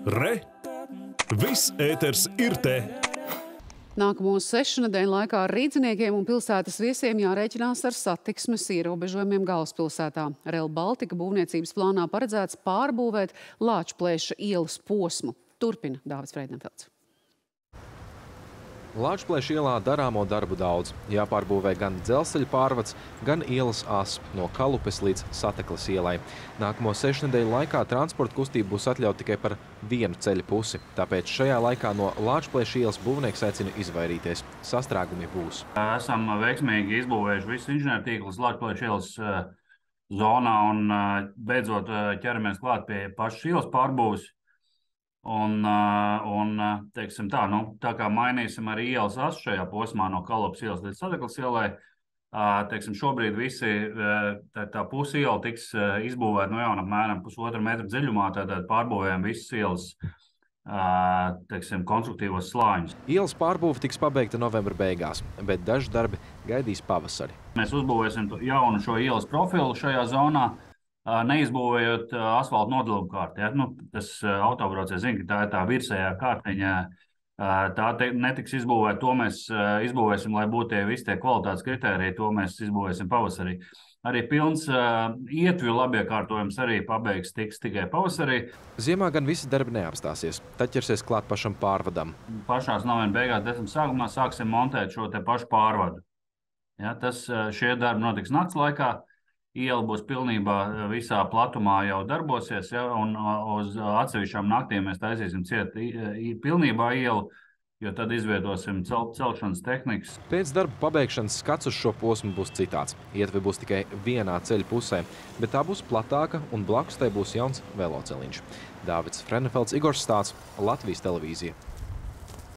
Re! Viss ēters ir te! Nākamo 6 nedēļu laikā rīdziniekiem un pilsētas viesiem jārēķinās ar satiksmes ierobežojumiem galvaspilsētā. Rail Baltica būvniecības plānā paredzēts pārbūvēt Lāčplēša ielas posmu. Turpina Dāvis Freidenfelds. Lāčplēša ielā darāmo darbu daudz. Jāpārbūvē gan dzelzceļa pārvads, gan ielas as no Kalupes līdz Satekles ielai. Nākamo 6 nedēļu laikā transporta kustība būs atļauta tikai par vienu ceļa pusi. Tāpēc šajā laikā no Lāčplēša ielas būvnieks aicina izvairīties. Sastrēgumi būs. Esam veiksmīgi izbūvējuši visu inženiertīklus Lāčplēša ielas zonā un beidzot ķeramies klāt pie pašas ielas pārbūves. Teiksim tā kā mainīsim arī ielas asu šajā posmā no Kalupes ielas līdz Satekles ielai, teiksim, šobrīd visi tā pusi iela tiks izbūvēta no jauna apmēram 1,5 metra dziļumā, tātad pārbūvējam visas ielas, teiksim, konstruktīvos slāņus. Ielas pārbūve tiks pabeigta novembra beigās, bet daži darbi gaidīs pavasari. Mēs uzbūvēsim jaunu šo ielas profilu šajā zonā, neizbūvējot asfalta nodalījumu kārti. Ja? Tas autobraucējs zina, ka tā ir tā virsējā kārtiņa, tā netiks izbūvēta. To mēs izbūvēsim, lai būtu visi tie kvalitātes kritēriji, to mēs izbūvēsim pavasarī. Arī pilns ietvju labiekārtojums arī pabeigs tiks tikai pavasarī. Ziemā gan visi darbi neapstāsies, tad ķersies klāt pašam pārvadam. Pašās novembra beigās, decembra sākumā sāksim montēt šo te pašu pārvadu. Ja? Šie darbi notiks nakts laikā. Iela būs pilnībā visā platumā jau darbosies, ja, un uz atsevišķām naktīm mēs taisīsim ciet pilnībā ielu, jo tad izvietosim celšanas tehnikas. Pēc darba pabeigšanas skats uz šo posmu būs citāds. Ietve būs tikai vienā ceļa pusē, bet tā būs platāka un blakus tai būs jauns veloceliņš. Dāvids Freidenfelds, Igors Stāts, Latvijas televīzija.